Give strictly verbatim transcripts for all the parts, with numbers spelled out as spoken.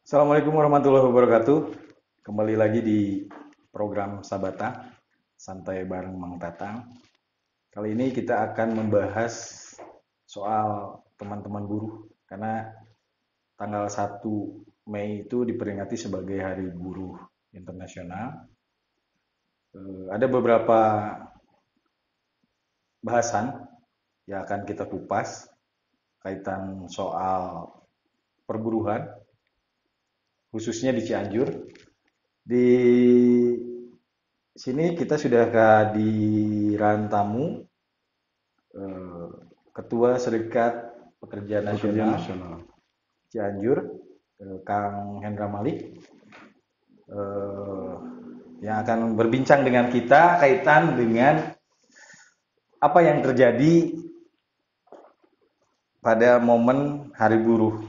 Assalamualaikum warahmatullahi wabarakatuh. Kembali lagi di program Sabata, santai bareng Mang Tatang. Kali ini kita akan membahas soal teman-teman buruh, karena tanggal satu Mei itu diperingati sebagai Hari Buruh Internasional. Eh, Ada beberapa bahasan yang akan kita kupas kaitan soal perburuhan, khususnya di Cianjur. Di sini kita sudah kehadiran tamu, eh, Ketua Serikat Pekerja Pekerja Nasional nasional. Cianjur, eh, Kang Hendra Malik, eh, yang akan berbincang dengan kita kaitan dengan apa yang terjadi pada momen Hari Buruh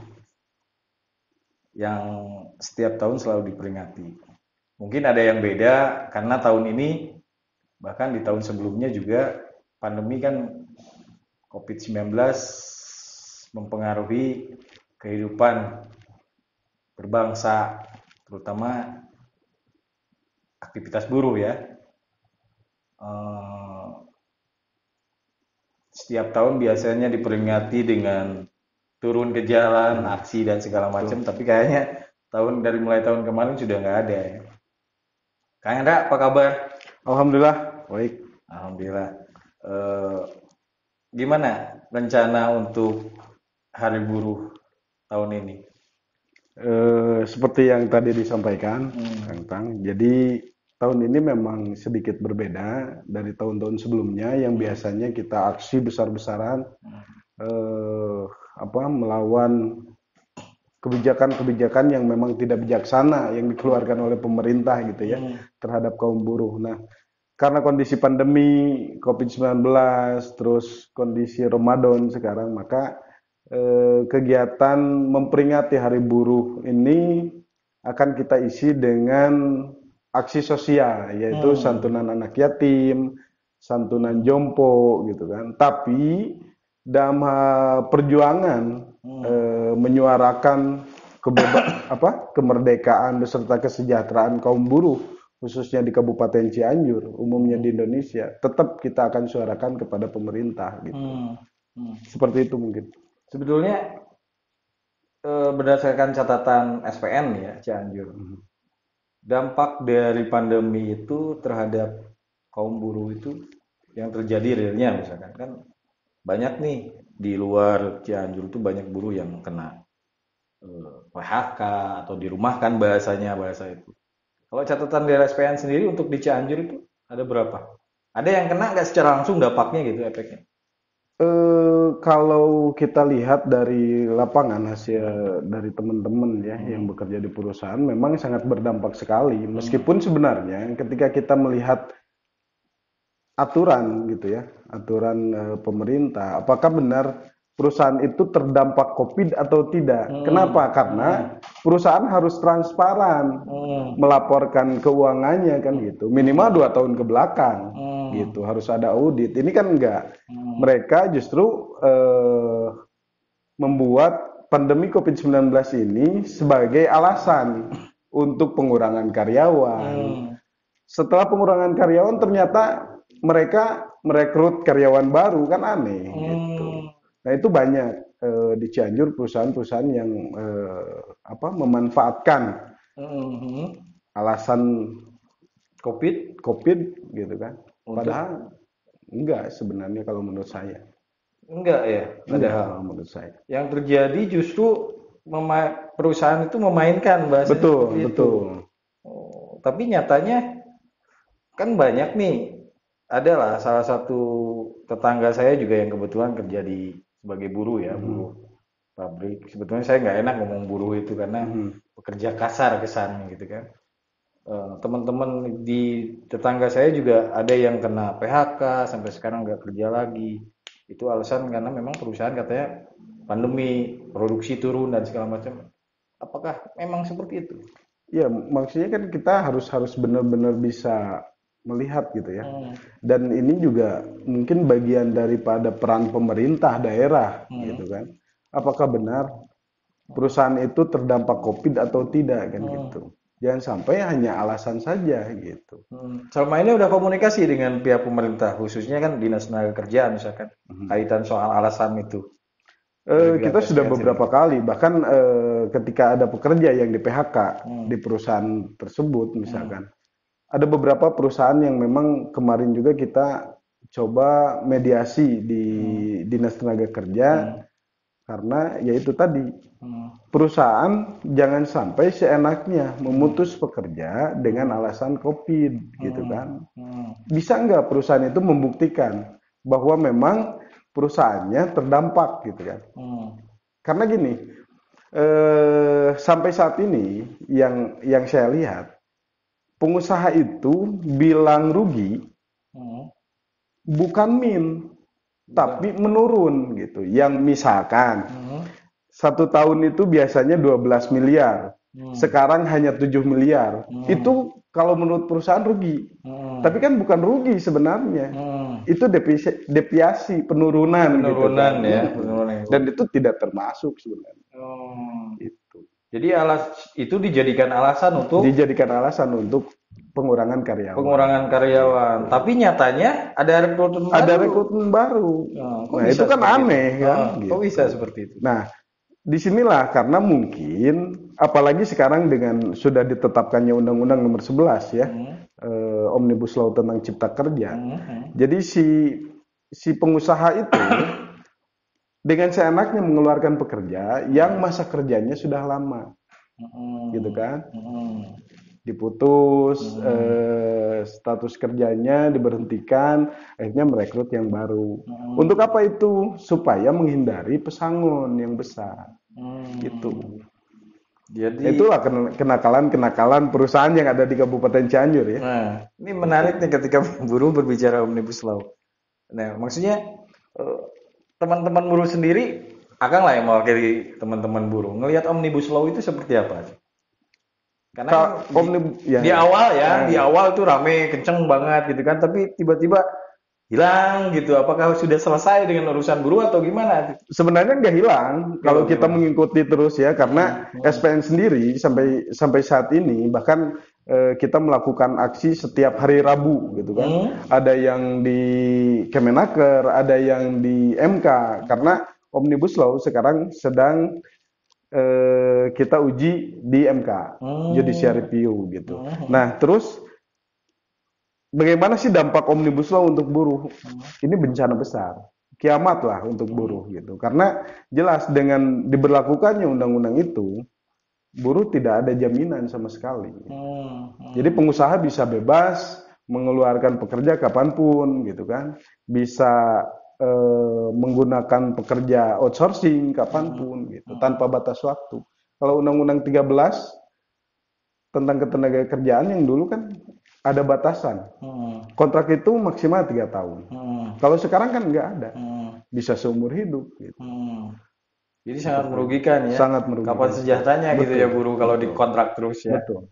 yang setiap tahun selalu diperingati. Mungkin ada yang beda karena tahun ini, bahkan di tahun sebelumnya juga, pandemi kan covid sembilan belas mempengaruhi kehidupan berbangsa, terutama aktivitas buruh ya. Eh, Setiap tahun biasanya diperingati dengan turun ke jalan, aksi dan segala macam, tapi kayaknya tahun dari mulai tahun kemarin sudah nggak ada ya. Kang Hendra, apa kabar? Alhamdulillah, baik. Alhamdulillah. Eh, Gimana rencana untuk Hari Buruh tahun ini? Eh, seperti yang tadi disampaikan, Hmm. Kang Tang. Jadi tahun ini memang sedikit berbeda dari tahun-tahun sebelumnya yang biasanya kita aksi besar-besaran, eh, apa melawan kebijakan-kebijakan yang memang tidak bijaksana yang dikeluarkan oleh pemerintah gitu ya Hmm. terhadap kaum buruh. Nah, karena kondisi pandemi covid sembilan belas, terus kondisi Ramadan sekarang, maka eh, kegiatan memperingati Hari Buruh ini akan kita isi dengan aksi sosial, yaitu Hmm. santunan anak yatim, santunan jompo gitu kan. Tapi dalam hal perjuangan Hmm. eh, menyuarakan kebeba apa kemerdekaan beserta kesejahteraan kaum buruh khususnya di Kabupaten Cianjur, umumnya Hmm. di Indonesia, tetap kita akan suarakan kepada pemerintah gitu. Hmm. Hmm. Seperti itu mungkin. Sebetulnya, eh, berdasarkan catatan S P N ya, Cianjur, Mhm. dampak dari pandemi itu terhadap kaum buruh itu yang terjadi realnya, misalkan kan banyak nih di luar Cianjur itu banyak buruh yang kena eh, P H K atau dirumahkan, bahasanya bahasa itu. Kalau catatan dari S P N sendiri untuk di Cianjur itu ada berapa? Ada yang kena nggak secara langsung dampaknya gitu, efeknya? Eh, kalau kita lihat dari lapangan hasil Hmm. dari teman-teman ya yang Hmm. bekerja di perusahaan memang sangat berdampak sekali. Hmm. Meskipun sebenarnya ketika kita melihat aturan gitu ya, aturan eh, pemerintah. Apakah benar perusahaan itu terdampak COVID atau tidak? Hmm. Kenapa? Hmm. Karena perusahaan harus transparan Hmm. melaporkan keuangannya kan gitu, minimal Hmm. dua tahun ke belakang Hmm. gitu, harus ada audit. Ini kan enggak. Hmm. Mereka justru eh, membuat pandemi covid sembilan belas ini sebagai alasan untuk pengurangan karyawan. Hmm. Setelah pengurangan karyawan ternyata mereka merekrut karyawan baru, kan aneh gitu. Hmm. Nah itu banyak eh, di Cianjur perusahaan-perusahaan yang eh, apa memanfaatkan Hmm. alasan COVID COVID gitu kan. untuk Padahal enggak sebenarnya kalau menurut saya. enggak ya, Enggak padahal kalau menurut saya. yang terjadi justru mema- perusahaan itu memainkan, bahasanya seperti Betul, itu. betul. Oh, tapi nyatanya kan banyak nih, adalah salah satu tetangga saya juga yang kebetulan kerja di sebagai buruh ya, buruh Mhm, pabrik. Sebetulnya saya nggak enak ngomong buruh itu karena mhm. pekerja kasar kesannya gitu kan. Eh, teman-teman di tetangga saya juga ada yang kena P H K sampai sekarang nggak kerja lagi. Itu alasan karena memang perusahaan katanya pandemi, produksi turun dan segala macam. Apakah memang seperti itu? Ya, maksudnya kan kita harus harus benar-benar bisa melihat gitu ya. Hmm. Dan ini juga mungkin bagian daripada peran pemerintah daerah Hmm. gitu kan. Apakah benar perusahaan itu terdampak COVID atau tidak kan Hmm. gitu. Jangan sampai hanya alasan saja gitu. Hmm. Selama ini udah komunikasi dengan pihak pemerintah, khususnya kan Dinas Tenaga Kerja misalkan, kaitan soal alasan itu dari Eh, pihak kita sudah S P N beberapa sendiri. kali, bahkan eh, ketika ada pekerja yang di P H K Hmm. di perusahaan tersebut misalkan, ada beberapa perusahaan yang memang kemarin juga kita coba mediasi di Dinas Tenaga Kerja karena yaitu tadi Hmm. perusahaan jangan sampai seenaknya memutus pekerja dengan alasan COVID gitu kan. Hmm. Bisa nggak perusahaan itu membuktikan bahwa memang perusahaannya terdampak gitu kan. Hmm. Karena gini, eh, sampai saat ini yang yang saya lihat pengusaha itu bilang rugi Hmm. bukan min, tapi menurun gitu. Yang misalkan Hmm. satu tahun itu biasanya dua belas miliar, sekarang hanya tujuh miliar. Itu kalau menurut perusahaan rugi. Hmm. Tapi kan bukan rugi sebenarnya. Hmm. Itu depresi, deviasi, penurunan, gitu Penurunan kan. ya, Hmm. penurunan. Dan itu tidak termasuk sebenarnya. Hmm. Itu Jadi alas itu dijadikan alasan untuk dijadikan alasan untuk pengurangan karyawan. pengurangan karyawan. Tapi nyatanya ada rekrutmen Ada baru. rekrutmen baru. Nah, kok Nah, bisa itu kan seperti aneh itu? kan. Ah, gitu. kok bisa seperti itu? Nah, disinilah karena mungkin apalagi sekarang dengan sudah ditetapkannya Undang-Undang Nomor sebelas ya, eh, Omnibus Law tentang Cipta Kerja. Hmm. Jadi si si pengusaha itu dengan seenaknya mengeluarkan pekerja yang masa kerjanya sudah lama, Hmm. gitu kan? Hmm. Diputus, eh, status kerjanya diberhentikan, akhirnya merekrut yang baru. Untuk apa itu? Supaya menghindari pesangon yang besar, Hmm. gitu. Jadi, Itulah ken- kenakalan-kenakalan perusahaan yang ada di Kabupaten Cianjur ya. nah, ini menarik nih ketika buruh berbicara Omnibus Law. Nah, maksudnya eh, teman-teman buruh sendiri, Akang lah yang mewakili teman-teman buruh. Ngelihat Omnibus Law itu seperti apa? Karena kan Ka- di, omnib- ya, di ya. awal ya, Nah. di awal tuh rame, kenceng banget gitu kan, tapi tiba-tiba hilang gitu. Apakah sudah selesai dengan urusan buruh atau gimana? Sebenarnya nggak hilang kalau kita gimana? mengikuti terus ya, karena S P N sendiri sampai sampai saat ini bahkan eh, kita melakukan aksi setiap hari Rabu gitu kan. Hmm. Ada yang di Kemenaker, ada yang di M K, karena Omnibus Law sekarang sedang eh, kita uji di M K, Hmm. Judicial Review gitu. Nah, terus bagaimana sih dampak Omnibus Law untuk buruh? Ini bencana besar, kiamat lah untuk buruh gitu. Karena jelas dengan diberlakukannya undang-undang itu, buruh tidak ada jaminan sama sekali. Hmm. Jadi pengusaha bisa bebas mengeluarkan pekerja kapanpun gitu kan, bisa eh, menggunakan pekerja outsourcing kapanpun gitu, tanpa batas waktu. Kalau Undang-Undang tiga belas tentang ketenaga kerjaan yang dulu kan ada batasan. Hmm. Kontrak itu maksimal tiga tahun. Hmm. Kalau sekarang kan nggak ada, Hmm. bisa seumur hidup. Gitu. Hmm. Jadi sangat merugikan ya. Sangat merugikan. Kapan sejahteranya gitu Betul, ya buruh kalau betul. dikontrak terus ya. Betul.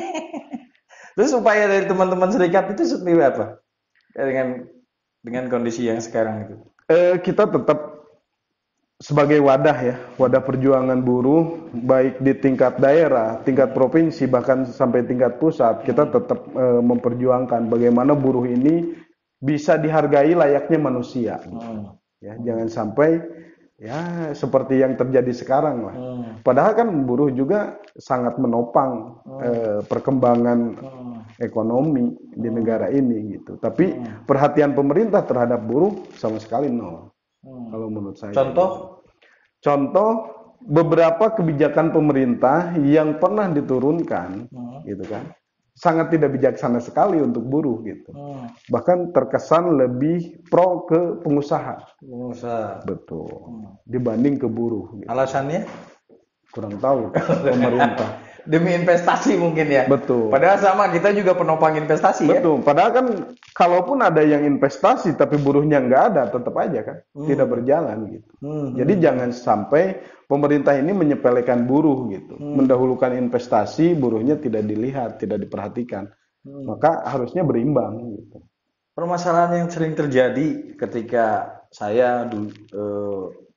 Terus upaya dari teman-teman serikat itu seperti apa? Dengan dengan kondisi yang sekarang itu. Eh, kita tetap sebagai wadah ya, wadah perjuangan buruh, baik di tingkat daerah, tingkat provinsi, bahkan sampai tingkat pusat, kita tetap eh, memperjuangkan bagaimana buruh ini bisa dihargai layaknya manusia. Hmm. Ya, jangan sampai ya seperti yang terjadi sekarang lah. Hmm. Padahal kan buruh juga sangat menopang eh, perkembangan Hmm. ekonomi di negara ini gitu. Tapi perhatian pemerintah terhadap buruh sama sekali nol. Hmm. Kalau menurut saya. Contoh? Contoh beberapa kebijakan pemerintah yang pernah diturunkan, Hmm. gitu kan, sangat tidak bijaksana sekali untuk buruh gitu. Hmm. Bahkan terkesan lebih pro ke pengusaha, Pengusaha. betul, dibanding ke buruh. Gitu. Alasannya? Kurang tahu pemerintah. Demi investasi mungkin ya. Betul. Padahal sama kita juga penopang investasi ya. Betul. Padahal kan kalaupun ada yang investasi tapi buruhnya nggak ada, tetap aja kan tidak berjalan gitu. Hmm. Jadi jangan sampai pemerintah ini menyepelekan buruh gitu, mendahulukan investasi, buruhnya tidak dilihat, tidak diperhatikan. Maka harusnya berimbang gitu. Permasalahan yang sering terjadi ketika saya dulu eh,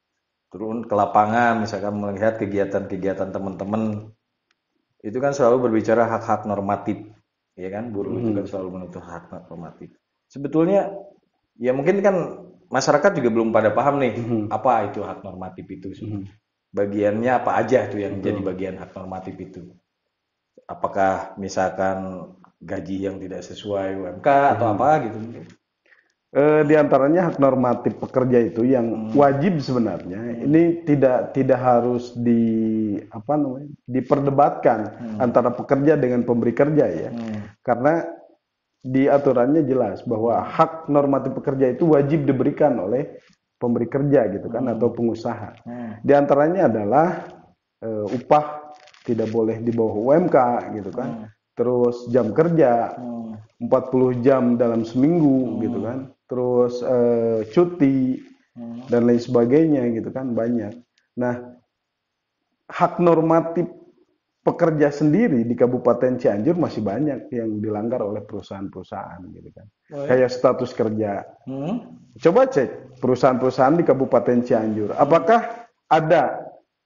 turun ke lapangan, misalkan melihat kegiatan-kegiatan teman-teman, itu kan selalu berbicara hak-hak normatif, ya kan? Buruh itu kan Mhm. selalu menuntut hak normatif. Sebetulnya, ya mungkin kan masyarakat juga belum pada paham nih, Mhm. apa itu hak normatif itu Mhm. sebenarnya. Bagiannya apa aja tuh yang jadi Betul. bagian hak normatif itu? Apakah misalkan gaji yang tidak sesuai U M K atau Mhm. apa gitu mungkin? Eh, di antaranya hak normatif pekerja itu yang Hmm. wajib sebenarnya Hmm. ini tidak tidak harus di apa namanya diperdebatkan Hmm. antara pekerja dengan pemberi kerja ya, Hmm. karena di aturannya jelas bahwa hak normatif pekerja itu wajib diberikan oleh pemberi kerja gitu kan atau Hmm. pengusaha. Hmm. Di antaranya adalah eh, upah tidak boleh di bawah U M K gitu kan. Hmm. Terus jam kerja Hmm. empat puluh jam dalam seminggu Hmm. gitu kan. Terus eh, cuti Hmm. dan lain sebagainya gitu kan banyak. Nah, hak normatif pekerja sendiri di Kabupaten Cianjur masih banyak yang dilanggar oleh perusahaan-perusahaan gitu kan. Oh ya? Kayak status kerja. Hmm. Coba cek perusahaan-perusahaan di Kabupaten Cianjur. Apakah ada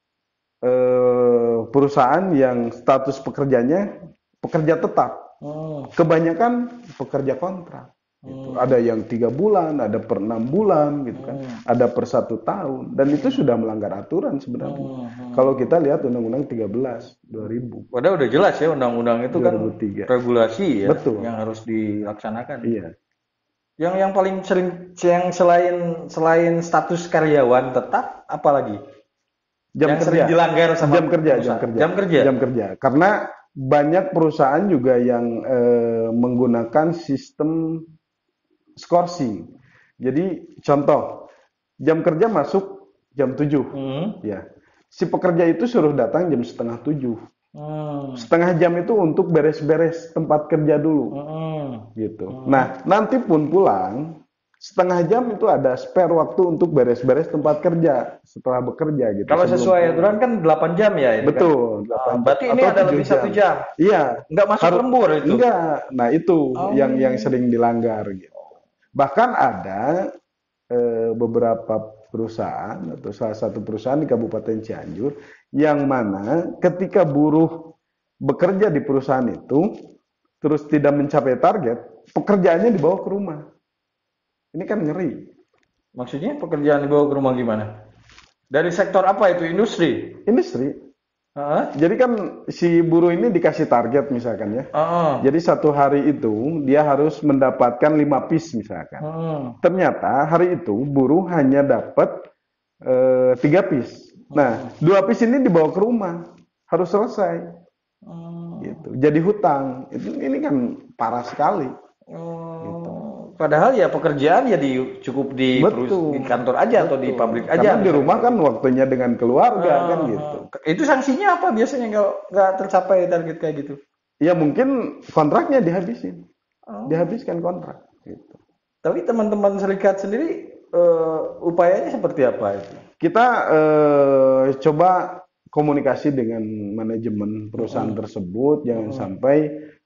eh, perusahaan yang status pekerjanya pekerja tetap? Hmm. Kebanyakan pekerja kontrak. Gitu. Hmm. Ada yang tiga bulan, ada per enam bulan, gitu kan, Hmm. ada per satu tahun, dan itu sudah melanggar aturan sebenarnya. Hmm. Kalau kita lihat Undang-Undang tiga belas dua ribu Padahal udah jelas ya undang-undang itu kan dua ribu tiga. regulasi ya Betul. yang harus dilaksanakan. Iya. Yang yang paling sering yang selain selain status karyawan tetap apalagi Jam yang kerja. sering dilanggar sama Jam kerja, jam perusahaan? kerja. Jam kerja. Jam kerja. Karena banyak perusahaan juga yang eh, menggunakan sistem skorsing. Jadi contoh, jam kerja masuk jam tujuh. Hmm. Ya. Si pekerja itu suruh datang jam setengah tujuh. Hmm. Setengah jam itu untuk beres-beres tempat kerja dulu. Hmm. Gitu. Hmm. Nah, nanti pun pulang, setengah jam itu ada spare waktu untuk beres-beres tempat kerja setelah bekerja gitu. Kalau sebelum sesuai pulang. aturan kan delapan jam ya itu kan? Betul, Ah, delapan jam berarti ini atau ada tujuh lebih satu jam. jam. Iya, Nggak masuk harus lembur itu. enggak. Nah, itu Oh. yang yang sering dilanggar gitu. Bahkan ada eh, beberapa perusahaan atau salah satu perusahaan di Kabupaten Cianjur yang mana ketika buruh bekerja di perusahaan itu terus tidak mencapai target, pekerjaannya dibawa ke rumah. Ini kan ngeri. Maksudnya pekerjaan dibawa ke rumah gimana? Dari sektor apa itu? Industri? Industri. Heeh. Jadi kan si buruh ini dikasih target misalkan ya. Heeh. Jadi satu hari itu dia harus mendapatkan lima piece misalkan. Hmm. Ternyata hari itu buruh hanya dapat eh, tiga piece. Nah, dua piece ini dibawa ke rumah, harus selesai. Hmm. Gitu. Jadi hutang. Itu ini kan parah sekali. Oh, padahal ya pekerjaan ya di cukup di, perus- Betul. di kantor aja atau di Betul. pabrik aja. Karena di misalnya. rumah kan waktunya dengan keluarga Ah, kan ah. gitu. Itu sanksinya apa biasanya kalau nggak tercapai target kayak gitu? Ya mungkin kontraknya dihabisin. Oh. Dihabiskan kontrak gitu. Tapi teman-teman serikat sendiri eh, upayanya seperti apa itu? Kita eh, coba komunikasi dengan manajemen perusahaan tersebut, jangan sampai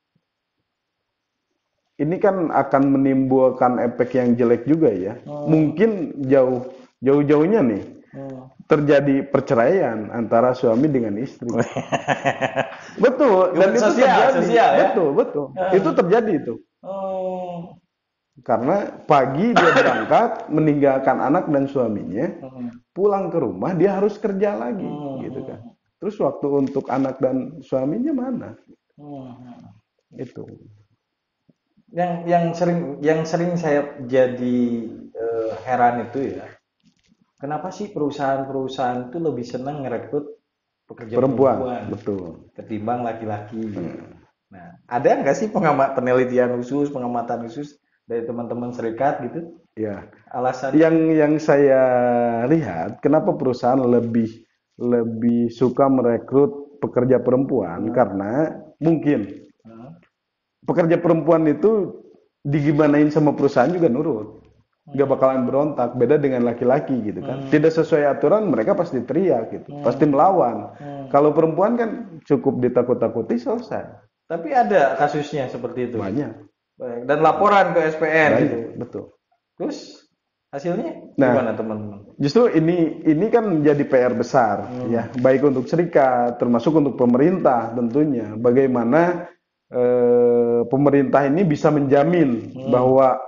ini kan akan menimbulkan efek yang jelek juga ya. Mungkin jauh jauh-jauhnya nih Hmm. terjadi perceraian antara suami dengan istri. Betul, dan itu Sosial, terjadi. sosial ya? Betul, betul. Itu terjadi itu. Oh. Karena pagi dia berangkat meninggalkan anak dan suaminya, Hmm. pulang ke rumah dia harus kerja lagi, Hmm. gitu kan. Terus waktu untuk anak dan suaminya mana? Hmm. Itu. Yang yang sering yang sering saya jadi eh, heran itu ya, kenapa sih perusahaan-perusahaan itu lebih senang merekrut pekerja Perempuan, perempuan betul. ketimbang laki-laki? Hmm. Nah, ada nggak sih pengamat penelitian khusus, pengamatan khusus dari teman-teman serikat gitu? Ya. Alasan? Yang yang saya lihat, kenapa perusahaan lebih lebih suka merekrut pekerja perempuan? Karena mungkin Hmm. pekerja perempuan itu digimanain sama perusahaan juga nurut. Nggak bakalan berontak, beda dengan laki-laki gitu kan. Tidak sesuai aturan mereka pasti teriak gitu, pasti melawan. Kalau perempuan kan cukup ditakut-takuti selesai. Tapi ada kasusnya seperti itu. Banyak. Baik. Dan laporan ke S P N Banyak, gitu. betul. Terus Hasilnya Nah, gimana teman-teman? justru ini ini kan menjadi P R besar Hmm. ya, baik untuk serikat, termasuk untuk pemerintah tentunya. Bagaimana eh, pemerintah ini bisa menjamin Hmm. bahwa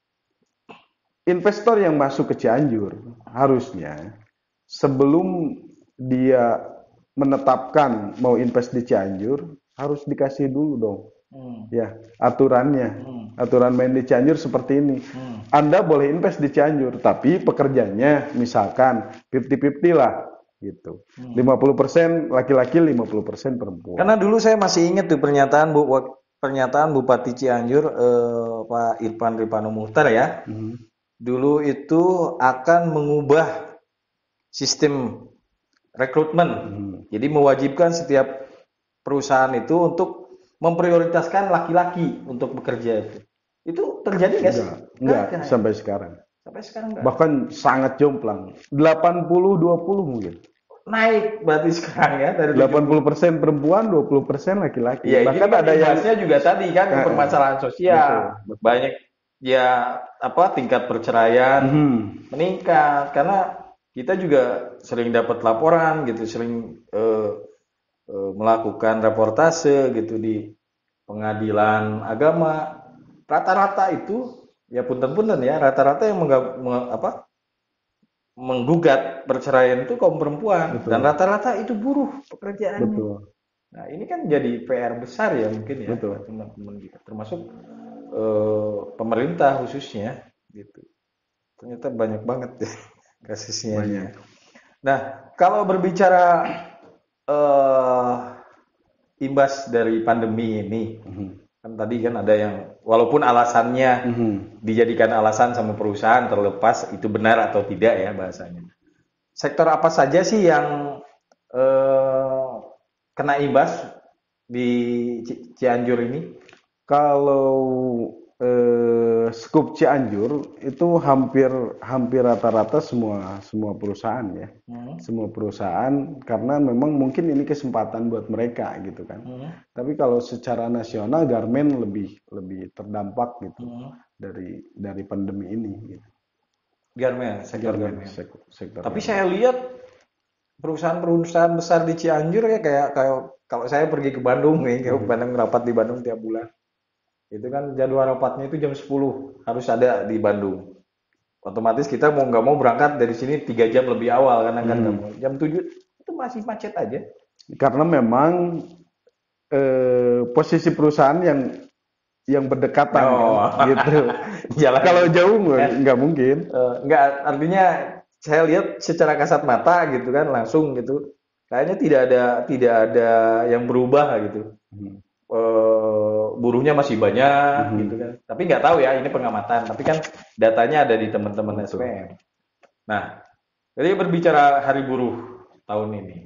investor yang masuk ke Cianjur harusnya sebelum dia menetapkan mau invest di Cianjur harus dikasih dulu dong Hmm. ya aturannya. Hmm. Aturan main di Cianjur seperti ini. Hmm. Anda boleh invest di Cianjur, tapi pekerjanya misalkan lima puluh lima puluh lah gitu. Hmm. lima puluh persen laki-laki, lima puluh persen perempuan. Karena dulu saya masih ingat tuh pernyataan Bu Wak- pernyataan Bupati Cianjur eh, Pak Irfan Ripano Muhtar ya. Mhm. Dulu itu akan mengubah sistem rekrutmen. Hmm. Jadi mewajibkan setiap perusahaan itu untuk memprioritaskan laki-laki untuk bekerja itu. Itu terjadi nggak sih? Enggak, enggak Nggak, ya? sampai sekarang. Sampai sekarang nggak. Bahkan sangat jomplang. delapan puluh dua puluh mungkin. Naik berarti sekarang ya dari delapan puluh persen perempuan, dua puluh persen laki-laki. Iya, Bahkan ini kan ada yang imbasnya juga tadi kan Eh, eh. permasalahan sosial. Betul, betul. Banyak ya apa tingkat perceraian Mhm. meningkat karena kita juga sering dapat laporan gitu, sering eh, eh, melakukan reportase gitu di pengadilan agama. Rata-rata itu ya punten-punten ya, rata-rata yang mengga- me- apa menggugat perceraian itu kaum perempuan Betul. dan rata-rata itu buruh pekerjaannya. Betul. Nah, ini kan jadi P R besar ya mungkin ya Betul. buat teman-teman kita, termasuk eh, pemerintah khususnya gitu. Ternyata banyak banget ya kasusnya ini. Banyak. Nah, kalau berbicara eh, imbas dari pandemi ini, Mhm. kan tadi kan ada yang walaupun alasannya Mhm. dijadikan alasan sama perusahaan terlepas itu benar atau tidak ya bahasanya. Sektor apa saja sih yang eh, kena imbas di Ci- Cianjur ini? Kalau eh, skup Cianjur itu hampir hampir rata-rata semua semua perusahaan ya. Hmm. Semua perusahaan karena memang mungkin ini kesempatan buat mereka gitu kan. Hmm. Tapi kalau secara nasional garmen lebih lebih terdampak gitu Hmm. dari dari pandemi ini gitu. Garmen, sektor Garmen garmen. sek- sektor Tapi garmen. saya lihat perusahaan-perusahaan besar di Cianjur ya kayak kayak kalau saya pergi ke Bandung nih, ke Mhm. Bandung rapat di Bandung tiap bulan. Itu kan jadwal rapatnya itu jam sepuluh harus ada di Bandung. Otomatis kita mau nggak mau berangkat dari sini tiga jam lebih awal karena kan nggak Hmm. mau. Jam tujuh itu masih macet aja. Karena memang eh, posisi perusahaan yang yang berdekatan Oh. kan, gitu. Jalan. Kalau jauh nggak nggak mungkin. Eh, nggak artinya saya lihat secara kasat mata gitu kan langsung gitu. Kayaknya tidak ada tidak ada yang berubah gitu. Hmm. Eh, buruhnya masih banyak Mhm. gitu kan. Tapi nggak tahu ya ini pengamatan. Tapi kan datanya ada di teman-teman S P Betul. M. Nah, jadi berbicara Hari Buruh tahun ini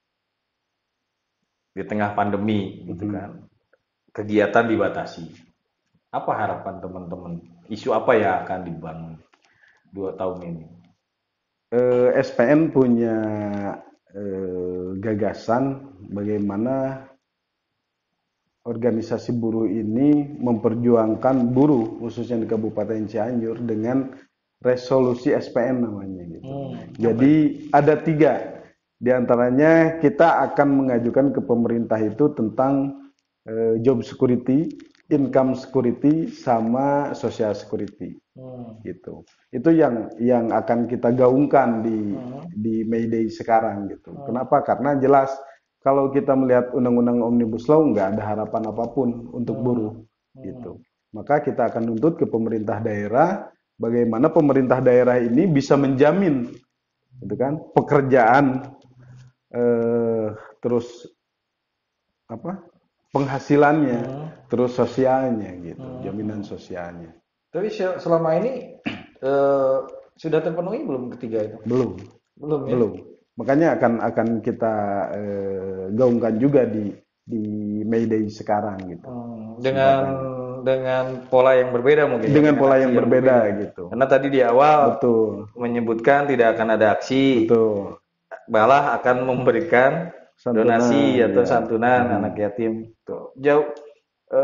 di tengah pandemi gitu Mhm. kan, kegiatan dibatasi. Apa harapan teman-teman? Isu apa yang akan dibangun dua tahun ini? Eh, S P N punya eh, gagasan bagaimana organisasi buruh ini memperjuangkan buruh khususnya di Kabupaten Cianjur dengan resolusi S P N namanya gitu. Hmm, Jadi ada tiga. Di antaranya kita akan mengajukan ke pemerintah itu tentang eh, job security, income security, sama social security Hmm. gitu. Itu yang yang akan kita gaungkan di Hmm. di May Day sekarang gitu. Hmm. Kenapa? Karena jelas kalau kita melihat undang-undang Omnibus Law nggak ada harapan apapun untuk Hmm. buruh Hmm. gitu. Maka kita akan nuntut ke pemerintah daerah bagaimana pemerintah daerah ini bisa menjamin gitu kan pekerjaan eh, terus apa penghasilannya Hmm. terus sosialnya gitu, Hmm. jaminan sosialnya. Tapi se- selama ini eh, sudah terpenuhi belum ketiga itu? Belum. Belum ya? Belum. Makanya akan akan kita eh, gaungkan juga di di May Day sekarang gitu. Hmm, dengan dengan pola yang berbeda mungkin ya, Dengan pola aksi yang berbeda gitu. Karena tadi di awal Betul. menyebutkan tidak akan ada aksi, Betul. malah akan memberikan Santunan, donasi atau ya. santunan Hmm. anak yatim. Tuh. Jauh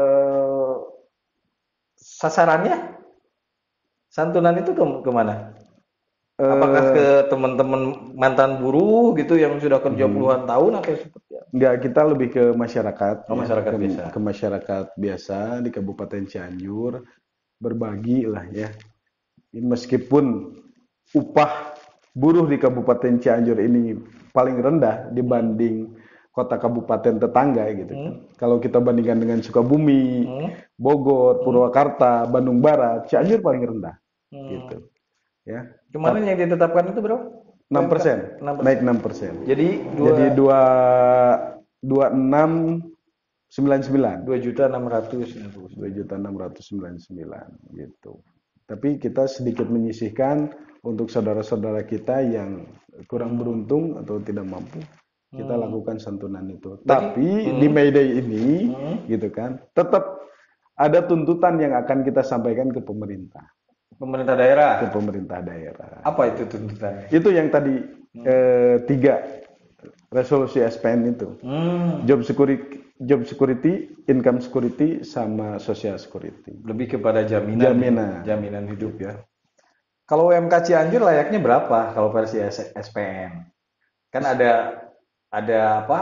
eh, sasarannya santunan itu ke kemana? Apakah Eh, ke teman-teman mantan buruh gitu yang sudah kerja hmm, puluhan tahun atau seperti apa? Enggak, kita lebih ke masyarakat Oh, ya, masyarakat ke, biasa. ke masyarakat biasa di Kabupaten Cianjur, berbagi lah ya. Meskipun upah buruh di Kabupaten Cianjur ini paling rendah Hmm? dibanding kota kabupaten tetangga gitu kan. Hmm? Kalau kita bandingkan dengan Sukabumi, Hmm? Bogor, Hmm? Purwakarta, Bandung Barat, Hmm? Cianjur paling rendah gitu Hmm. ya. Kemarin Tapi yang ditetapkan itu berapa? enam U M K persen, enam naik persen. enam persen. Jadi Jadi dua dua dua enam sembilan sembilan. dua juta enam ratus sembilan puluh dua sembilan. juta enam ratus sembilan puluh sembilan gitu. Tapi kita sedikit menyisihkan untuk saudara-saudara kita yang kurang Hmm. beruntung atau tidak mampu, kita Hmm. lakukan santunan itu. Berarti Tapi di hmm. May Day ini, Hmm. gitu kan, tetap ada tuntutan yang akan kita sampaikan ke pemerintah, Pemerintah daerah. ke pemerintah daerah. Apa itu tuntutannya? Itu yang tadi Hmm. eh, tiga resolusi S P N itu. Hmm. Job security, job security, income security, sama social security. Lebih kepada jaminan, Jaminan. jaminan hidup ya. Kalau U M K Cianjur layaknya berapa kalau versi S P N? Kan ada ada apa?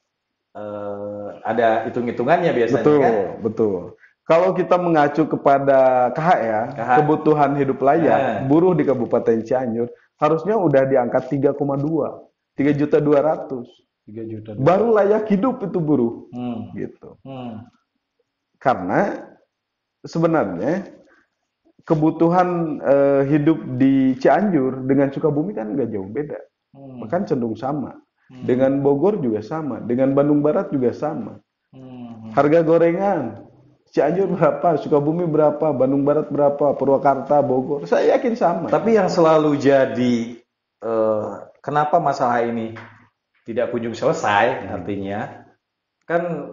Eh, ada hitung-hitungannya biasanya Betul, kan? betul. Kalau kita mengacu kepada K H ya, K H. kebutuhan hidup layak, Nah, buruh di Kabupaten Cianjur harusnya udah di angka tiga koma dua, tiga juta dua ratus. tiga juta dua. Baru layak hidup itu buruh, Hmm. gitu. Hmm. Karena sebenarnya kebutuhan eh, hidup di Cianjur dengan Sukabumi kan nggak jauh beda, Hmm. bahkan cenderung sama. Hmm. Dengan Bogor juga sama, dengan Bandung Barat juga sama. Hmm. Harga gorengan Cianjur berapa, Sukabumi berapa, Bandung Barat berapa, Purwakarta, Bogor, saya yakin sama. Tapi yang selalu jadi eh, kenapa masalah ini tidak kunjung selesai, Hmm. artinya kan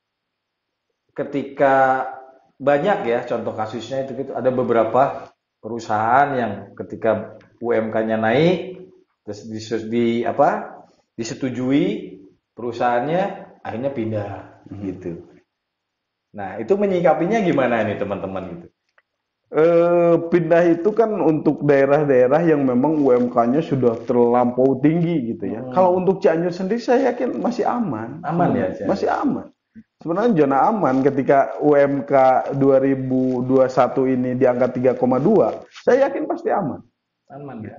ketika banyak ya contoh kasusnya itu gitu, ada beberapa perusahaan yang ketika U M K-nya naik terus di, di apa disetujui perusahaannya akhirnya pindah gitu. Nah, itu menyikapinya gimana nih teman-teman gitu? Eh, pindah itu kan untuk daerah-daerah yang memang U M K-nya sudah terlampau tinggi gitu ya. Hmm. Kalau untuk Cianjur sendiri saya yakin masih aman. Aman ya, Sebenarnya. Cianjur? Masih aman. Sebenarnya zona aman ketika U M K dua ribu dua puluh satu ini di angka tiga koma dua, saya yakin pasti aman. Aman ya.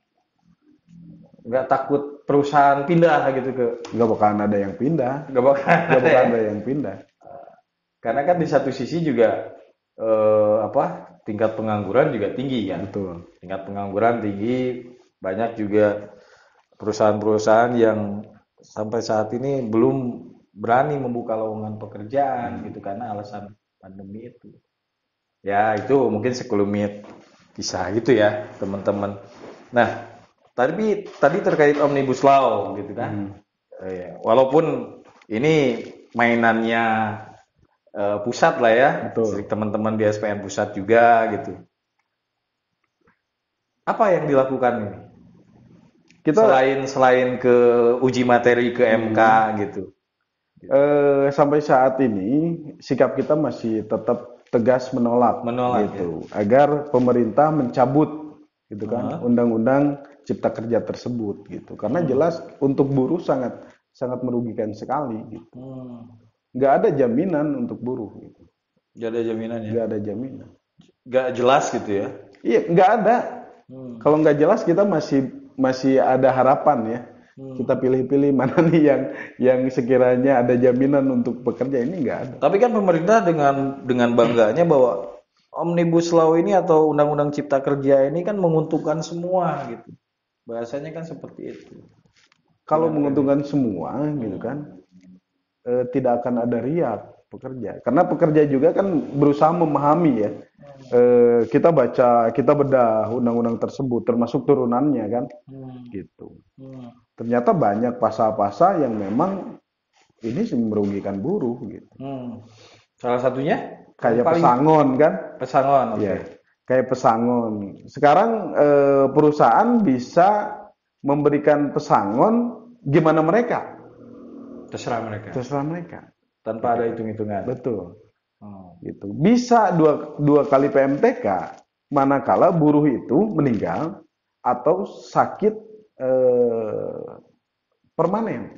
Nggak takut perusahaan pindah gitu ke Nggak bakalan ada yang pindah. nggak bakal Nggak ada ya? bakalan ada yang pindah. Karena kan di satu sisi juga eh, apa tingkat pengangguran juga tinggi kan. Betul. Tingkat pengangguran tinggi, banyak juga perusahaan-perusahaan yang sampai saat ini belum berani membuka lowongan pekerjaan gitu karena alasan pandemi itu. Ya itu mungkin sekelumit kisah gitu ya teman-teman. Nah tadi tadi terkait Omnibus Law gitu kan. Hmm. Eh, walaupun ini mainannya eh, pusat lah ya, Betul. teman-teman di S P N pusat juga gitu. Apa yang dilakukan ini? Kita Selain selain ke uji materi ke M K gitu. eh, sampai saat ini sikap kita masih tetap tegas menolak, Menolak, gitu, agar pemerintah mencabut gitu kan Hah? undang-undang Cipta Kerja tersebut gitu. Karena jelas untuk buruh sangat sangat merugikan sekali gitu. Hmm. Nggak ada jaminan untuk buruh gitu. Gak ada jaminan ya. Nggak ada jaminan. Gak jelas gitu ya. Iya, nggak ada. Hmm. Kalau nggak jelas kita masih masih ada harapan ya. Hmm. Kita pilih-pilih mana nih yang yang sekiranya ada jaminan untuk bekerja, ini nggak ada. Tapi kan pemerintah dengan dengan bangganya bahwa Omnibus Law ini atau Undang-Undang Cipta Kerja ini kan menguntungkan semua gitu. Bahasanya kan seperti itu. Kalau menguntungkan semua gitu kan, eh, tidak akan ada riak pekerja. Karena pekerja juga kan berusaha memahami ya. Eh, kita baca, kita bedah undang-undang tersebut, termasuk turunannya kan, Hmm. gitu. Hmm. Ternyata banyak pasal-pasal yang memang ini sih merugikan buruh gitu. Hmm. Salah satunya Kayak paling pesangon kan, pesangon, oke. ya, kayak pesangon. Sekarang eh, perusahaan bisa memberikan pesangon gimana mereka, Terserah mereka. terserah mereka. Tanpa ada hitung-hitungan. Betul. Hmm. Gitu. Bisa dua, dua kali P M T K manakala buruh itu meninggal atau sakit eh, permanen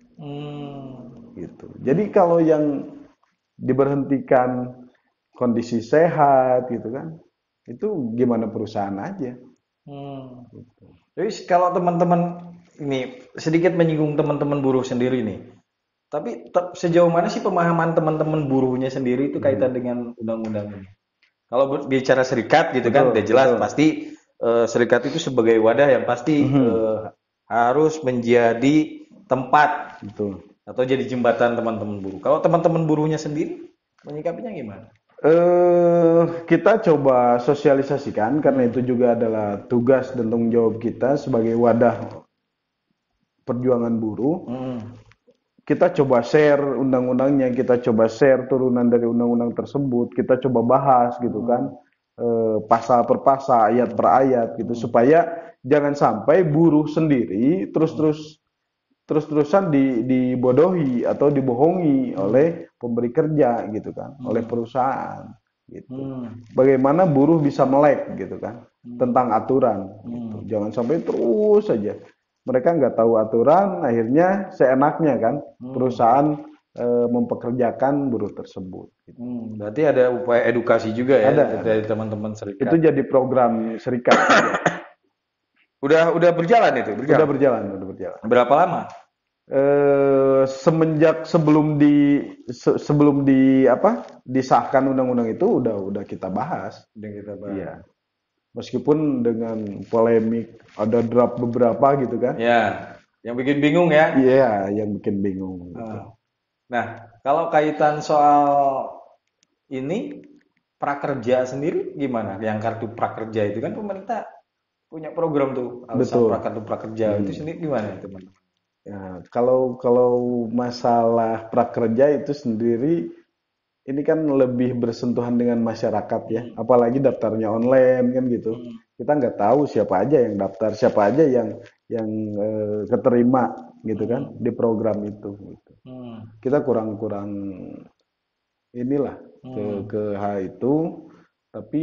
Hmm. gitu. Jadi kalau yang diberhentikan kondisi sehat gitu kan, itu gimana perusahaan aja. Hmm. Jadi kalau teman-teman ini sedikit menyinggung teman-teman buruh sendiri nih. Tapi te- sejauh mana sih pemahaman teman-teman buruhnya sendiri itu kaitan dengan undang-undang ini? Kalau ber- bicara serikat gitu kan, udah Betul, jelas betul. pasti eh, serikat itu sebagai wadah yang pasti Mhm, eh, harus menjadi tempat betul. atau jadi jembatan teman-teman buruh. Kalau teman-teman buruhnya sendiri menyikapinya gimana? Eh, kita coba sosialisasikan karena Hmm. itu juga adalah tugas dan tanggung jawab kita sebagai wadah perjuangan buruh. Hmm. Kita coba share undang-undangnya, kita coba share turunan dari undang-undang tersebut, kita coba bahas gitu kan, Hmm. eh, pasal per pasal, ayat per ayat gitu, Hmm. supaya jangan sampai buruh sendiri terus-terus terus-terusan di, dibodohi atau dibohongi Hmm. oleh pemberi kerja gitu kan, oleh Hmm. perusahaan gitu. Hmm. Bagaimana buruh bisa melek gitu kan Hmm. tentang aturan gitu. Hmm. Jangan sampai terus saja mereka nggak tahu aturan, akhirnya seenaknya kan Hmm. perusahaan eh, mempekerjakan buruh tersebut. Gitu. Hmm. Berarti ada upaya edukasi juga ya Ada, ada. dari teman-teman Itu serikat. jadi program serikat juga. Udah udah berjalan itu, Udah berjalan. berjalan, udah berjalan. Berapa lama? Eh, semenjak sebelum di se- sebelum di apa disahkan undang-undang itu udah udah kita bahas. Udah kita bahas. Iya. Meskipun dengan polemik ada draft beberapa gitu kan. Ya, yang bikin bingung ya. Iya, yang bikin bingung gitu. Ah. Nah, kalau kaitan soal ini prakerja sendiri gimana? Yang kartu prakerja itu kan pemerintah punya program tuh, alasan Betul. prakartu prakerja itu Hmm. sendiri gimana teman? Ya, kalau kalau masalah prakerja itu sendiri ini kan lebih bersentuhan dengan masyarakat ya, Hmm. apalagi daftarnya online kan gitu. Hmm. Kita nggak tahu siapa aja yang daftar, siapa aja yang yang eh, keterima gitu kan Hmm. di program itu. Gitu. Hmm. Kita kurang-kurang inilah ke Hmm. ke hal itu, tapi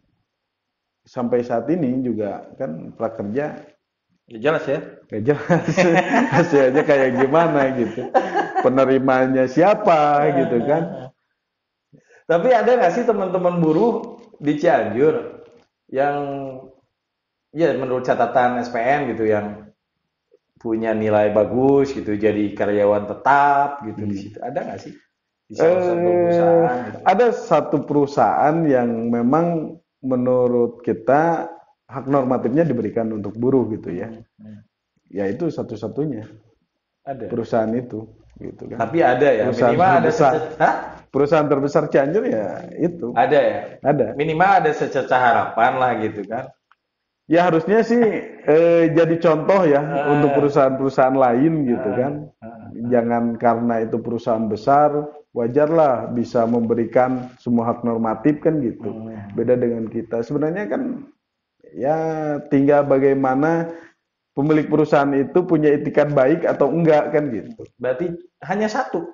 sampai saat ini juga kan prakerja Ya jelas ya. nggak jelas hasilnya kayak gimana gitu, penerimanya siapa gitu kan. Tapi ada nggak sih teman-teman buruh di Cianjur yang ya menurut catatan S P N gitu yang punya nilai bagus gitu jadi karyawan tetap gitu di Hmm. situ ada nggak sih di salah satu Eh, perusahaan gitu? ada satu perusahaan yang memang menurut kita hak normatifnya diberikan untuk buruh gitu ya. Hmm. Hmm. Ya itu satu-satunya Ada. perusahaan itu gitu kan. Tapi ada ya Perusahaan minimal ada terbesar. sececah. Hah? Perusahaan terbesar Cianjur ya itu. Ada ya Ada. minimal ada sececah harapan lah gitu kan. Ya harusnya sih eh, jadi contoh ya untuk Ah, perusahaan-perusahaan lain gitu kan. ah, ah. Jangan karena itu perusahaan besar, wajarlah bisa memberikan semua hak normatif kan gitu. Hmm. Beda dengan kita. Sebenarnya kan ya tinggal bagaimana pemilik perusahaan itu punya etikat baik atau enggak kan gitu. Berarti hanya satu.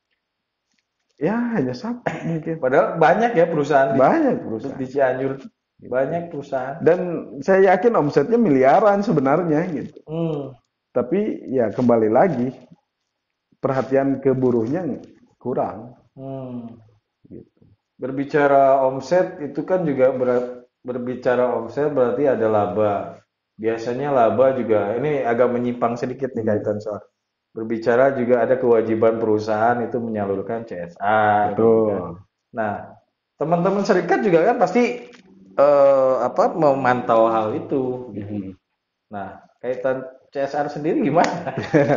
Ya hanya satu mungkin. Padahal banyak ya perusahaan di, Banyak di perusahaan. Cianjur. Banyak perusahaan. Dan saya yakin omsetnya miliaran sebenarnya gitu. Hmm. Tapi ya kembali lagi perhatian ke buruhnya kurang. Hmm. Gitu. Berbicara omset itu kan juga ber- berbicara omset berarti ada laba. Biasanya laba juga ini agak menyimpang sedikit nih Hmm, kaitan soal berbicara juga ada kewajiban perusahaan itu menyalurkan C S R gitu kan. betul. Nah, teman-teman serikat juga kan pasti eh, apa memantau hal itu gitu. Hmm. Nah, kaitan C S R sendiri gimana?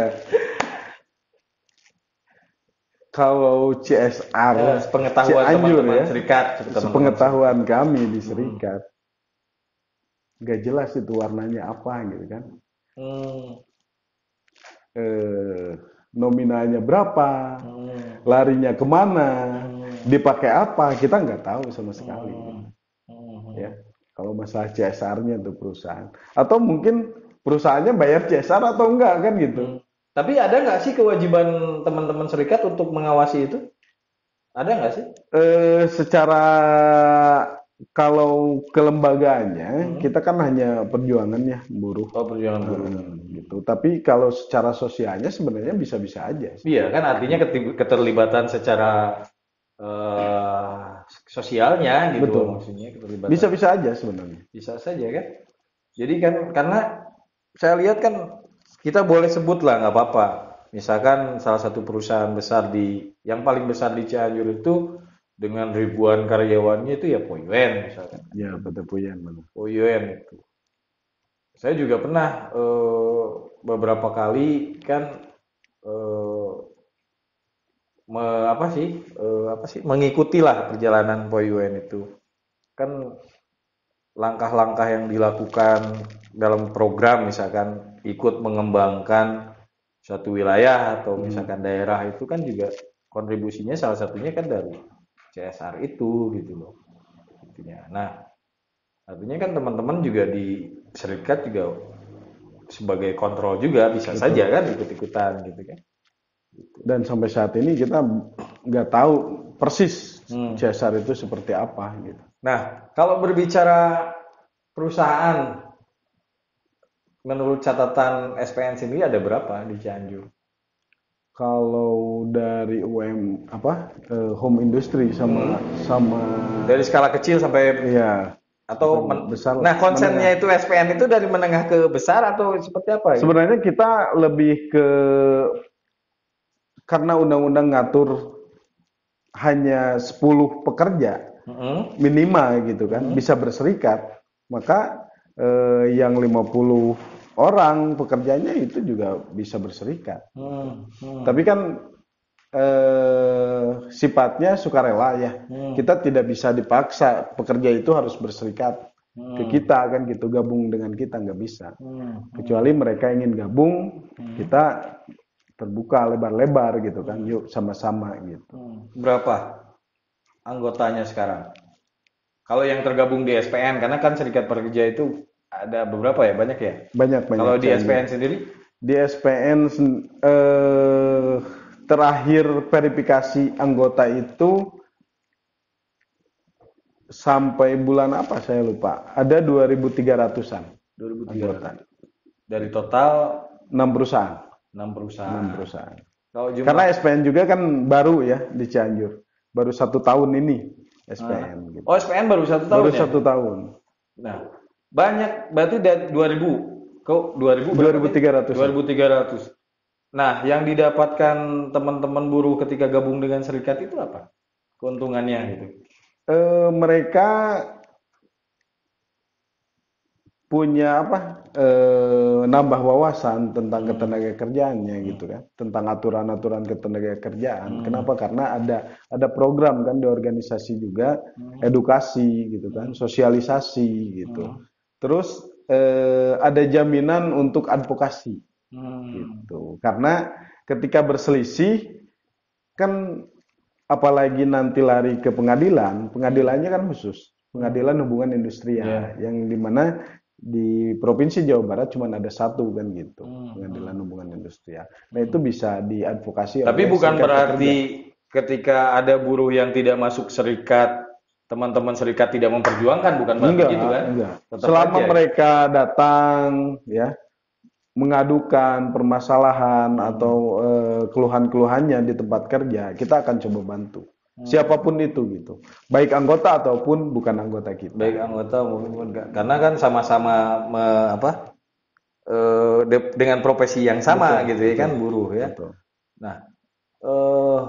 Kalau C S R Eh, sepengetahuan Cianjur teman-teman ya, serikat, teman-teman serikat. sepengetahuan kami di Hmm. serikat, nggak jelas itu warnanya apa gitu kan. Hmm. Eh, nominalnya berapa, Hmm. larinya kemana, Hmm. dipakai apa, kita nggak tahu sama sekali. Hmm. Hmm. Ya, kalau masalah C S R-nya untuk perusahaan, atau mungkin perusahaannya bayar C S R atau enggak kan gitu. Hmm. Tapi ada nggak sih kewajiban teman-teman serikat untuk mengawasi itu? Ada nggak sih? Eh, secara Kalau kelembagaannya Hmm. kita kan hanya perjuangan ya buruh. Oh, perjuangan buruh. Hmm, gitu. Tapi kalau secara sosialnya sebenarnya bisa-bisa aja sih. Iya kan artinya keti- keterlibatan secara eh, sosialnya gitu loh, Betul. maksudnya keterlibatan Bisa-bisa aja sebenarnya. bisa saja kan. Jadi kan karena saya lihat kan kita boleh sebut lah nggak apa-apa. Misalkan salah satu perusahaan besar di yang paling besar di Cianjur itu dengan ribuan karyawannya itu ya Poyuen misalkan. Ya, betul punya benar. Poyuen itu. Saya juga pernah eh, beberapa kali kan eh, me- apa sih eh, apa sih mengikuti lah perjalanan Poyuen itu. Kan langkah-langkah yang dilakukan dalam program misalkan ikut mengembangkan suatu wilayah atau Hmm. misalkan daerah itu kan juga kontribusinya salah satunya kan dari C S R itu gitu loh intinya. Nah, artinya kan teman-teman juga di serikat juga sebagai kontrol juga bisa saja Betul. kan ikut-ikutan gitu kan. Dan sampai saat ini kita nggak tahu persis Hmm. C S R itu seperti apa gitu. Nah, kalau berbicara perusahaan menurut catatan S P N sendiri ada berapa di Cianjur? Kalau dari U M apa eh, home industry sama Hmm. sama Dari skala kecil sampai ya atau sampai men- besar nah konsennya menengah. itu S P N itu dari menengah ke besar atau seperti apa gitu? Sebenarnya kita lebih ke karena undang-undang ngatur hanya sepuluh pekerja Mm-mm. minimal gitu kan Mm-mm. bisa berserikat, maka eh, yang lima puluh orang pekerjanya itu juga bisa berserikat. Hmm. Hmm. Tapi kan eh, sifatnya sukarela ya. Hmm. Kita tidak bisa dipaksa pekerja itu harus berserikat ke Hmm. kita kan gitu, gabung dengan kita nggak bisa. Hmm. Kecuali mereka ingin gabung, kita terbuka lebar-lebar gitu kan, yuk sama-sama gitu. Hmm. Berapa anggotanya sekarang? Kalau yang tergabung di S P N, karena kan serikat pekerja itu ada beberapa ya, banyak ya. Banyak-banyak Kalau di Cianjur. S P N sendiri, Di S P N sen- eh, terakhir verifikasi anggota itu sampai bulan apa saya lupa. Ada dua ribu tiga ratusan anggota. dua ribu tiga ratus. Dari total enam perusahaan. enam enam perusahaan. perusahaan. Kalau jumlah Karena S P N juga kan baru ya di Cianjur. Baru satu tahun ini S P N gitu. Oh, S P N baru satu tahun Baru ya? satu tahun. Nah, banyak berarti dari dua ribu kok dua ribu berapa? dua ribu tiga ratus. dua ribu tiga ratus. Nah, yang didapatkan teman-teman buruh ketika gabung dengan serikat itu apa? Keuntungannya gitu. Eh, mereka punya apa eh, nambah wawasan tentang ketenaga kerjaannya gitu kan, tentang aturan-aturan ketenaga kerjaan. Kenapa? Karena ada ada program kan di organisasi juga, edukasi gitu kan, sosialisasi gitu. Terus eh, ada jaminan untuk advokasi Hmm. gitu. Karena ketika berselisih kan apalagi nanti lari ke pengadilan, pengadilannya kan khusus, pengadilan hubungan industrial, Yeah. yang dimana di Provinsi Jawa Barat cuma ada satu kan gitu, Hmm. pengadilan hubungan industrial. Nah itu bisa diadvokasi Tapi oleh bukan serikat berarti pekerja. ketika ada buruh yang tidak masuk serikat, teman-teman serikat tidak memperjuangkan, bukan berarti Enggak, gitu kan? enggak. Tetap Selama aja. mereka datang ya mengadukan permasalahan atau eh, keluhan-keluhannya di tempat kerja, kita akan coba bantu. Siapapun itu gitu. Baik anggota ataupun bukan anggota kita. Baik anggota maupun enggak. Karena kan sama-sama me- apa? eh, de- dengan profesi yang sama Betul, gitu ya betul, kan buruh ya. betul. Nah, eh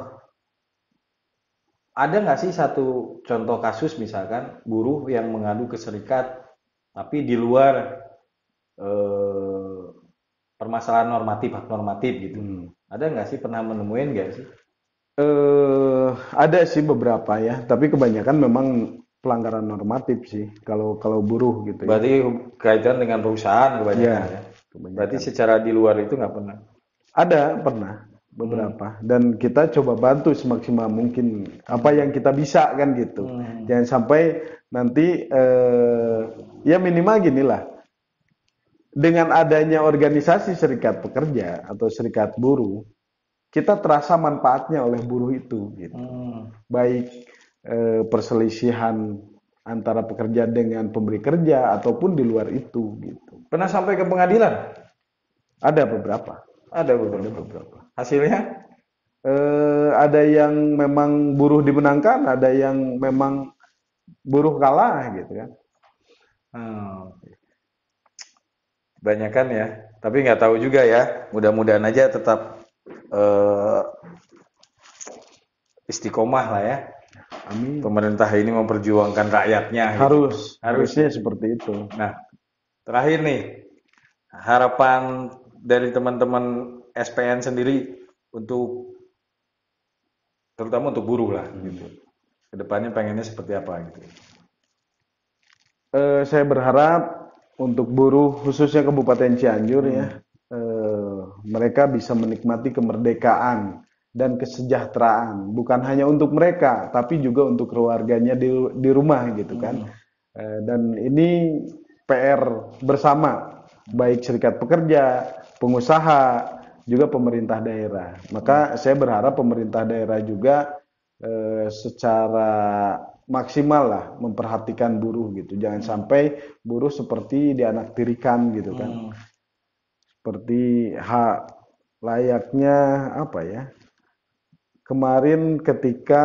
ada nggak sih satu contoh kasus misalkan buruh yang mengadu ke serikat tapi di luar eh, permasalahan normatif hak normatif gitu. Hmm. Ada nggak sih pernah menemuin nggak sih? Eh, ada sih beberapa ya, tapi kebanyakan memang pelanggaran normatif sih. Kalau kalau buruh gitu ya. Berarti kaitan dengan perusahaan kebanyakan Ya, ya. kebanyakan. Berarti secara di luar itu nggak pernah. Ada pernah beberapa dan kita coba bantu semaksimal mungkin apa yang kita bisa kan gitu. Hmm. Jangan sampai nanti eh, ya minimal gini lah. Dengan adanya organisasi serikat pekerja atau serikat buruh, kita terasa manfaatnya oleh buruh itu gitu. Hmm. Baik eh, perselisihan antara pekerja dengan pemberi kerja ataupun di luar itu gitu. Pernah sampai ke pengadilan? Ada beberapa, Ada ada beberapa. beberapa. Hasilnya? Eh, ada yang memang buruh dimenangkan, ada yang memang buruh kalah gitu kan. Hmm, Banyakan ya. Tapi nggak tahu juga ya. Mudah-mudahan aja tetap eh, istiqomah lah ya. Amin. Pemerintah ini memperjuangkan rakyatnya. Gitu. Harus, Harus. harusnya seperti itu. Nah, terakhir nih, harapan dari teman-teman S P N sendiri untuk, terutama untuk buruh lah, gitu. Kedepannya pengennya seperti apa gitu. Eh, saya berharap untuk buruh khususnya Kabupaten Cianjur ya, eh, mereka bisa menikmati kemerdekaan dan kesejahteraan, bukan hanya untuk mereka, tapi juga untuk keluarganya di, di rumah gitu kan. Eh, dan ini P R bersama, baik serikat pekerja, pengusaha, juga pemerintah daerah. Maka saya berharap pemerintah daerah juga eh, secara maksimal lah memperhatikan buruh gitu. Jangan sampai buruh seperti dianaktirikan gitu kan. Seperti hak layaknya apa ya? Kemarin ketika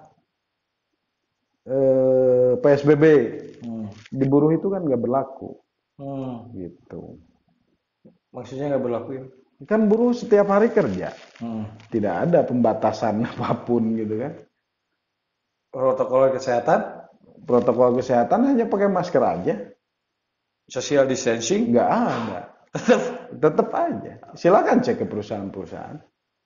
eh, P S B B di buruh itu kan nggak berlaku Hmm, gitu. Maksudnya nggak berlaku ya? Kan buruh setiap hari kerja, Hmm. tidak ada pembatasan apapun gitu kan. Protokol kesehatan, Protokol kesehatan hanya pakai masker aja, social distancing, nggak ada. Tetap aja. Silakan cek ke perusahaan-perusahaan.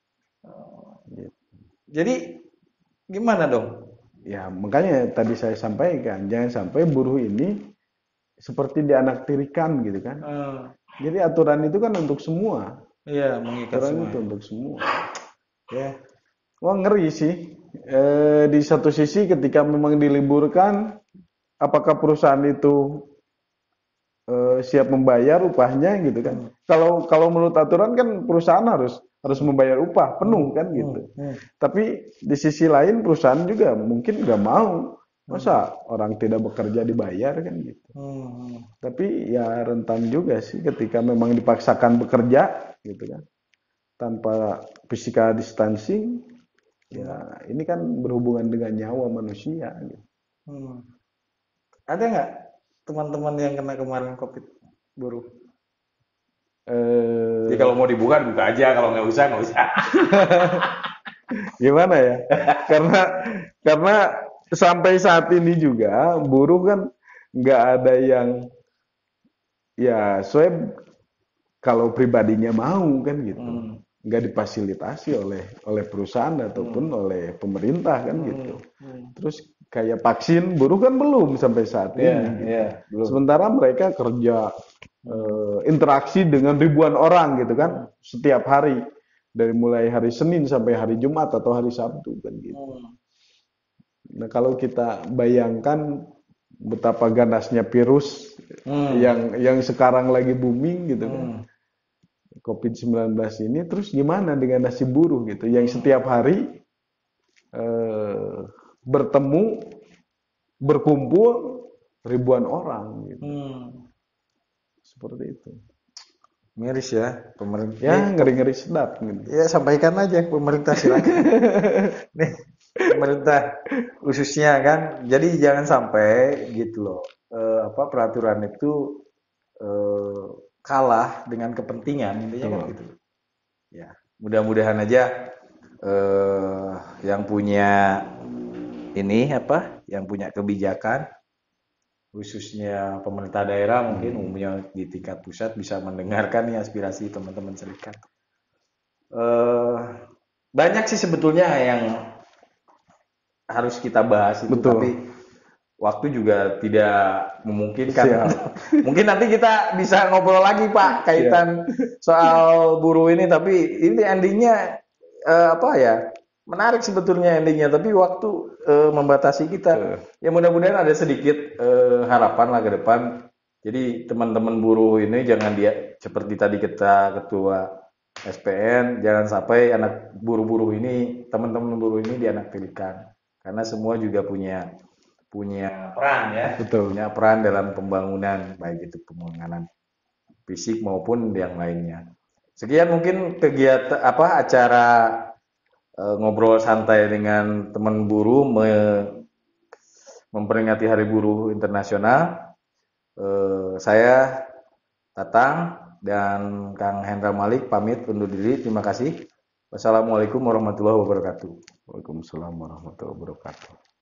jadi gimana dong? Ya, makanya tadi saya sampaikan, jangan sampai buruh ini seperti dianaktirikan gitu kan. Hmm, Jadi aturan itu kan untuk semua. Iya, mengikat Aturan semua. itu untuk semua. Ya. Wah, ngeri sih. Eh, di satu sisi ketika memang diliburkan, apakah perusahaan itu eh, siap membayar upahnya gitu kan? Kalau kalau menurut aturan kan perusahaan harus harus membayar upah penuh kan gitu. Hmm, Tapi di sisi lain perusahaan juga mungkin nggak mau, masa orang tidak bekerja dibayar kan gitu. hmm, Tapi ya rentan juga sih ketika memang dipaksakan bekerja gitu kan, tanpa physical distancing, ya ini kan berhubungan dengan nyawa manusia gitu. hmm. Ada nggak teman-teman yang kena kemarin COVID buruh? Eh, Jadi kalau mau dibuka, buka aja. Kalau nggak usah, nggak usah. gimana ya? Karena karena sampai saat ini juga buruh kan nggak ada yang ya swab kalau pribadinya mau kan gitu, Hmm, nggak difasilitasi oleh oleh perusahaan ataupun oleh pemerintah kan gitu. Terus kayak vaksin buruh kan belum sampai saat Iya, ini gitu. iya, belum. Sementara mereka kerja eh, interaksi dengan ribuan orang gitu kan setiap hari, dari mulai hari Senin sampai hari Jumat atau hari Sabtu kan gitu. Hmm, Nah, kalau kita bayangkan betapa ganasnya virus hmm, yang yang sekarang lagi booming gitu kan, hmm. COVID sembilan belas ini, terus gimana dengan nasib buruh gitu yang setiap hari eh, bertemu, berkumpul ribuan orang gitu. Hmm. Seperti itu. Miris ya pemerintah. Ya, Nih, ngeri-ngeri sedap gitu. ya sampaikan aja pemerintah silakan. Nih, pemerintah khususnya kan. Jadi jangan sampai gitu loh. eh, apa peraturan itu eh, kalah dengan kepentingan intinya kan Betul. gitu. Ya, mudah-mudahan aja eh, yang punya ini apa, yang punya kebijakan khususnya pemerintah daerah mungkin umumnya di tingkat pusat bisa mendengarkan nih aspirasi teman-teman serikat. Eh, Banyak sih sebetulnya yang harus kita bahas itu, Betul. tapi waktu juga tidak memungkinkan. Siap. Mungkin nanti kita bisa ngobrol lagi Pak kaitan soal buruh ini, tapi ini endingnya eh, apa ya? Menarik sebetulnya endingnya, tapi waktu eh, membatasi kita. Ya mudah-mudahan ada sedikit eh, harapan lah ke depan. Jadi teman-teman buruh ini jangan dia seperti tadi kita ketua S P N, jangan sampai anak buruh-buruh ini, teman-teman buruh ini dianaktirikan. Karena semua juga punya punya peran ya, Betul. punya peran dalam pembangunan baik itu pembangunan fisik maupun yang lainnya. Sekian mungkin kegiatan apa acara eh, ngobrol santai dengan teman buruh me- memperingati Hari Buruh Internasional. Eh, saya Tatang dan Kang Hendra Malik pamit undur diri. Terima kasih. Wassalamualaikum warahmatullahi wabarakatuh. Waalaikumsalam warahmatullahi wabarakatuh.